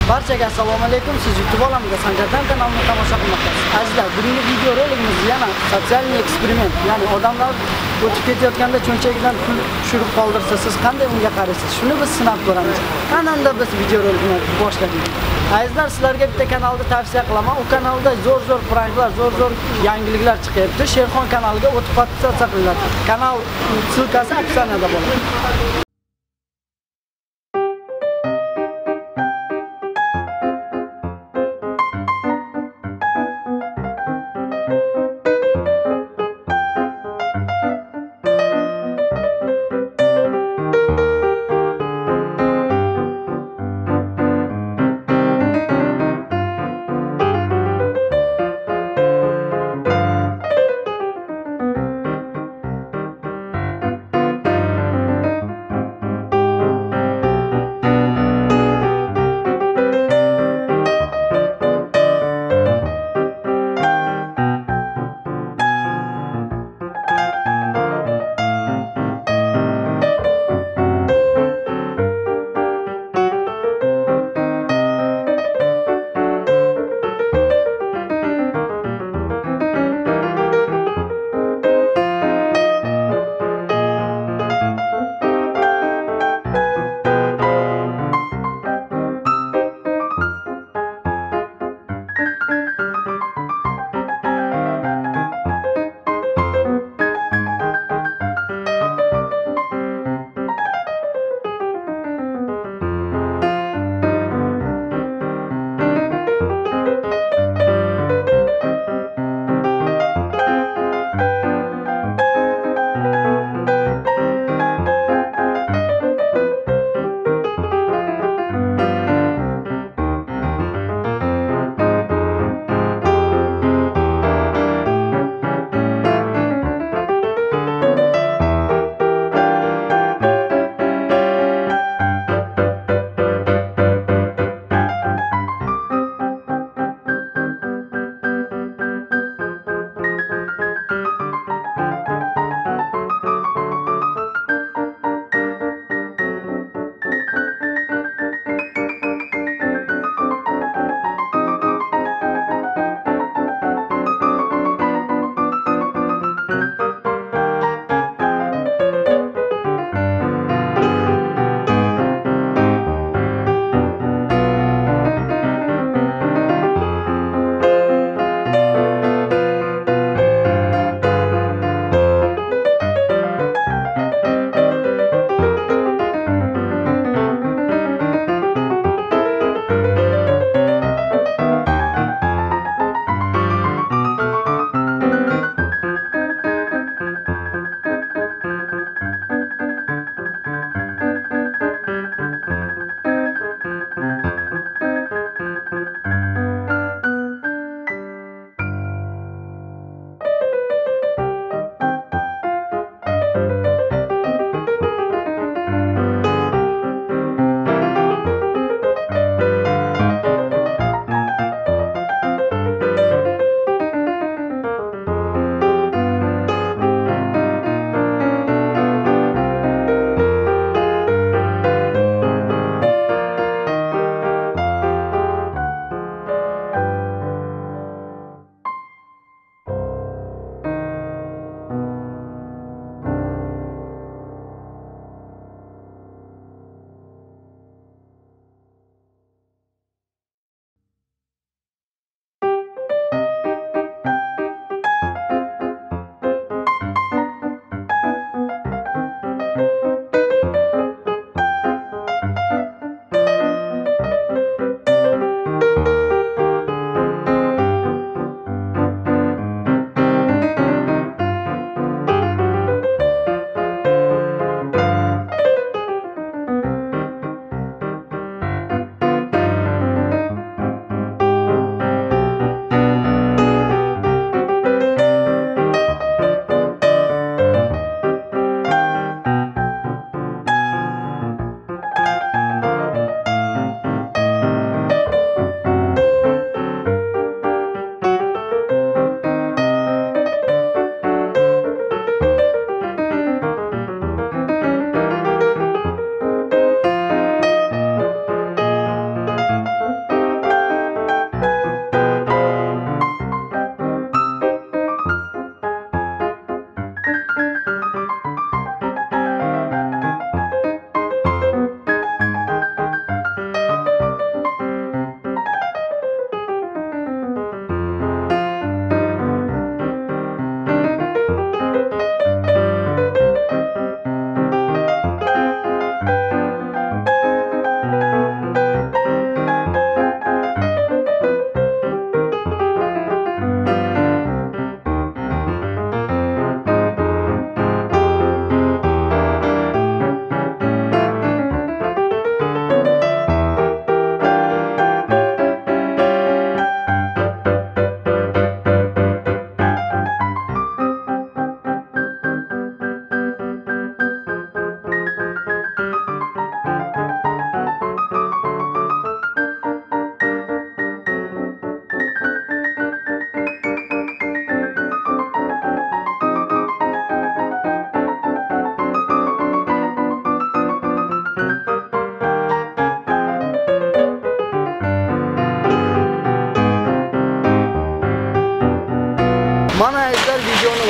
Barchaga assalomu alaykum. Siz YouTube olamida Sanjardan kanalini tomosha qilmoqdasiz. Azizlar, bugungi video roligimiz yana sotsial eksperiment, ya'ni odamlar o'tib ketayotganda cho'nchagidan pul tushirib qoldirsa, siz qanday unga qaraysiz? Shuni biz sinab ko'ramiz. Ananda biz video roligini boshladik. Azizlar, sizlarga bitta kanalni tavsiya qilaman. U kanalda zo'r pranklar, zo'r yangiliklar chiqyapti. Sherxon kanaliga o'tib podpisatsiya qilinglar. Kanal silkasi opsiyada bo'ladi.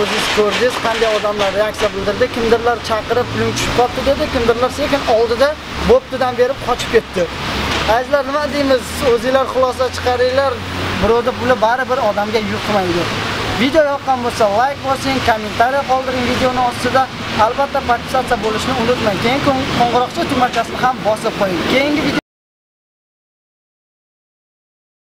o'zingiz ko'rdingiz, qanday odamlar reaksiya bildirdi. Kimdirlar chaqirib puling tushib qoldi dedi, kimdirlar sekin oldida bo'ptidan berib qochib ketdi. Azizlar, nima deymiz? O'zingizlar xulosa chiqaringlar. Birovda puli baribir odamga yuqmaydi. Video yoqqan bo'lsa like bosing, kommentariy qoldiring videoni ostida. Albatta podpisatsiya bo'lishni unutmang. Keyin qo'ng'iroqcha tugmachasini ham bosib qo'ying. Keyingi